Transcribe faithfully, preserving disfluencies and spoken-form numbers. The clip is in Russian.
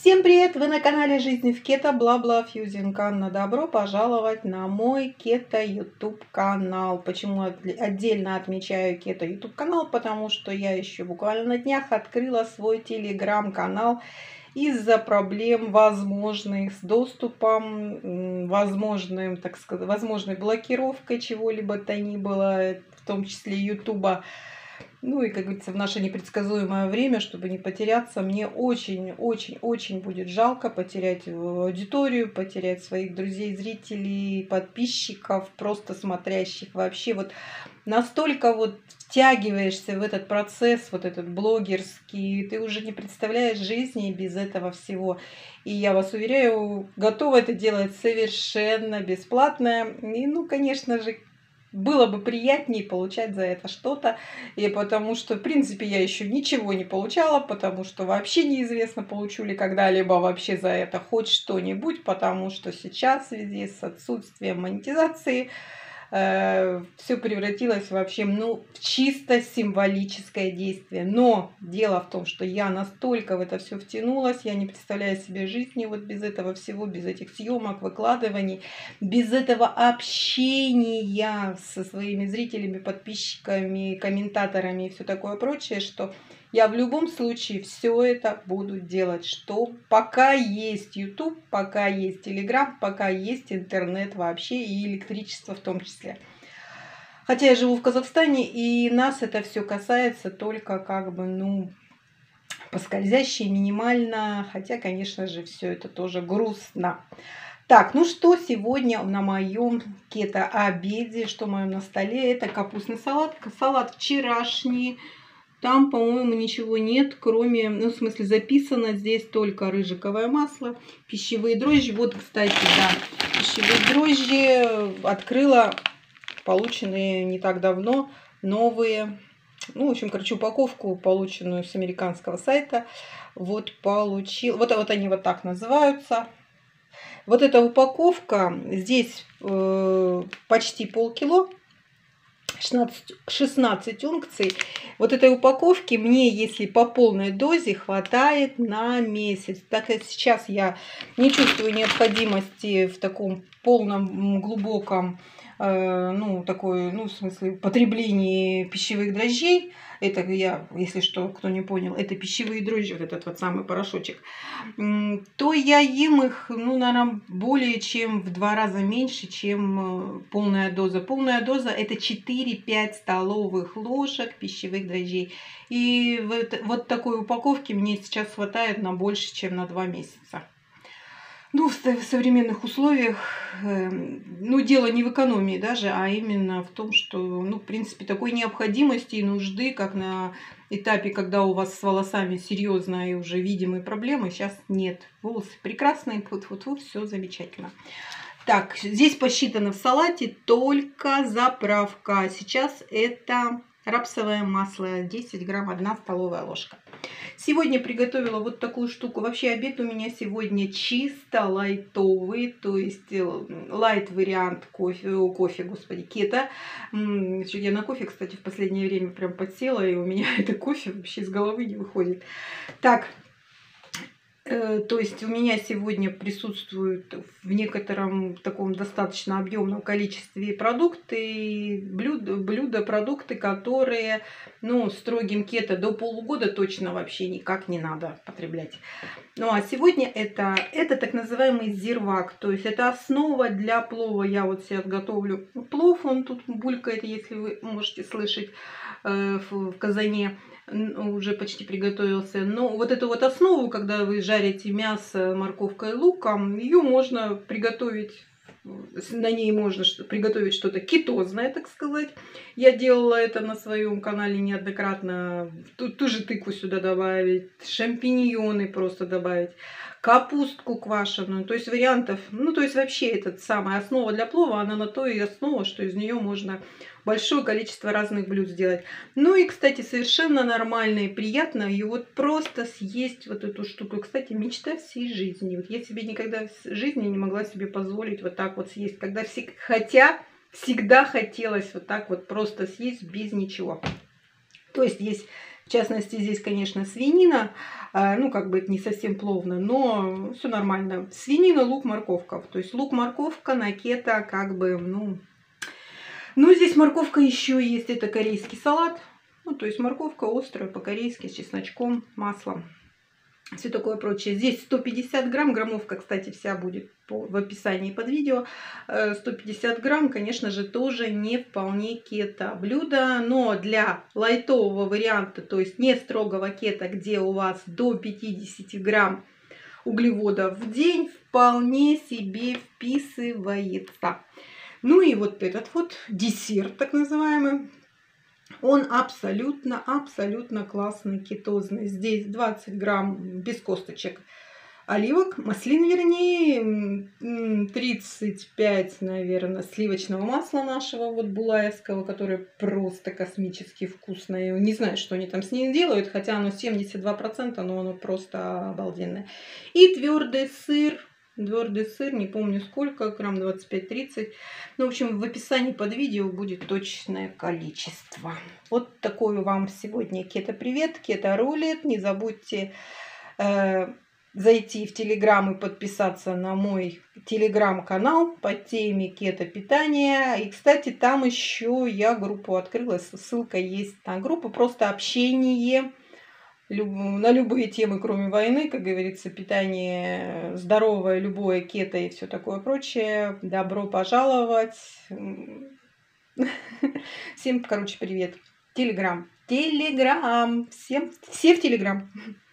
Всем привет! Вы на канале Жизни в Кето, бла-бла фьюзинг. Анна, добро пожаловать на мой Кето YouTube канал. Почему отдельно отмечаю Кето YouTube канал? Потому что я еще буквально на днях открыла свой телеграм-канал из-за проблем возможных с доступом, возможным, так сказать, возможной блокировкой чего-либо то ни было, в том числе Ютуба. Ну и, как говорится, в наше непредсказуемое время, чтобы не потеряться, мне очень-очень-очень будет жалко потерять аудиторию, потерять своих друзей, зрителей, подписчиков, просто смотрящих. Вообще вот настолько вот втягиваешься в этот процесс, вот этот блогерский, ты уже не представляешь жизни без этого всего. И я вас уверяю, готова это делать совершенно бесплатно. И, ну, конечно же, было бы приятнее получать за это что-то, и потому что, в принципе, я еще ничего не получала, потому что вообще неизвестно, получу ли когда-либо вообще за это хоть что-нибудь, потому что сейчас в связи с отсутствием монетизации э, все превратилось вообще, ну, в чисто символическое действие. Но дело в том, что я настолько в это все втянулась, я не представляю себе жизни вот без этого всего, без этих съемок, выкладываний, без этого общения со своими зрителями, подписчиками, комментаторами и все такое прочее, что я в любом случае все это буду делать, что пока есть YouTube, пока есть Telegram, пока есть интернет вообще и электричество в том числе. Хотя я живу в Казахстане, и нас это все касается только как бы, ну, поскользяще, минимально, хотя, конечно же, все это тоже грустно. Так, ну что сегодня на моем кето-обеде, что в моем на столе? Это капустный салат, салат вчерашний. Там, по-моему, ничего нет, кроме, ну, в смысле, записано здесь только рыжиковое масло, пищевые дрожжи. Вот, кстати, да, пищевые дрожжи открыла, полученные не так давно, новые. Ну, в общем, короче, упаковку, полученную с американского сайта. Вот получил, вот, вот они вот так называются. Вот эта упаковка, здесь э, почти полкило. шестнадцать унций. Вот этой упаковки мне, если по полной дозе, хватает на месяц. Так как сейчас я не чувствую необходимости в таком полном, глубоком, э, ну, такой, ну, в смысле, потреблении пищевых дрожжей. Это я, если что, кто не понял, это пищевые дрожжи, вот этот вот самый порошочек. То я ем их, ну, наверное, более чем в два раза меньше, чем полная доза. Полная доза это четыре-пять столовых ложек пищевых дрожжей. И вот, вот такой упаковки мне сейчас хватает на больше, чем на два месяца. Ну, в современных условиях, ну, дело не в экономии даже, а именно в том, что, ну, в принципе, такой необходимости и нужды, как на этапе, когда у вас с волосами серьезные и уже видимые проблемы, сейчас нет. Волосы прекрасные, вот-вот-вот, все замечательно. Так, здесь посчитано в салате только заправка. Сейчас это рапсовое масло, десять грамм, одна столовая ложка. Сегодня приготовила вот такую штуку. Вообще обед у меня сегодня чисто лайтовый, то есть лайт вариант кофе, кофе, господи, кето. Я на кофе, кстати, в последнее время прям подсела, и у меня это кофе вообще из головы не выходит. Так. То есть у меня сегодня присутствуют в некотором таком достаточно объемном количестве продукты, блюда, блюда, продукты, которые, ну, строгим кето до полугода точно вообще никак не надо потреблять. Ну а сегодня это, это так называемый зирвак, то есть это основа для плова. Я вот сейчас готовлю плов, он тут булькает, если вы можете слышать, э, в, в казане. Уже почти приготовился. Но вот эту вот основу, когда вы жарите мясо морковкой и луком, ее можно приготовить, на ней можно приготовить что-то кетозное, так сказать. Я делала это на своем канале неоднократно. Ту, ту же тыкву сюда добавить, шампиньоны просто добавить, капустку квашеную. То есть вариантов, ну то есть вообще это самая основа для плова, она на то и основа, что из нее можно большое количество разных блюд сделать. Ну и, кстати, совершенно нормально и приятно и вот просто съесть вот эту штуку. Кстати, мечта всей жизни. Вот я себе никогда в жизни не могла себе позволить вот так вот съесть. Когда все, хотя всегда хотелось вот так вот просто съесть без ничего. То есть есть В частности, здесь, конечно, свинина. Ну, как бы это не совсем плавно, но все нормально. Свинина, лук, морковка. То есть лук, морковка на кето как бы, ну... Ну, здесь морковка еще есть. Это корейский салат. Ну, то есть морковка острая по-корейски с чесночком, маслом. Все такое прочее. Здесь сто пятьдесят грамм, граммовка, кстати, вся будет по, в описании под видео. сто пятьдесят грамм, конечно же, тоже не вполне кето блюдо, но для лайтового варианта, то есть не строгого кето, где у вас до пятидесяти грамм углеводов в день, вполне себе вписывается. Ну и вот этот вот десерт, так называемый. Он абсолютно, абсолютно классный, кетозный. Здесь двадцать грамм без косточек оливок, маслин вернее, тридцать пять, наверное, сливочного масла нашего вот булаевского, которое просто космически вкусное. Не знаю, что они там с ней делают, хотя оно семьдесят два процента, но оно просто обалденное. И твердый сыр. Твердый сыр, не помню сколько, грамм двадцать пять тридцать. Ну, в общем, в описании под видео будет точное количество. Вот такой вам сегодня кето-привет, кето-рулет. Не забудьте э, зайти в Телеграм и подписаться на мой Телеграм-канал по теме кето-питания. И, кстати, там еще я группу открыла, ссылка есть на группу, просто общение на любые темы, кроме войны, как говорится, питание здоровое, любое, кето и все такое прочее. Добро пожаловать. Всем, короче, привет. Телеграм. Телеграм. Всем, все в Телеграм.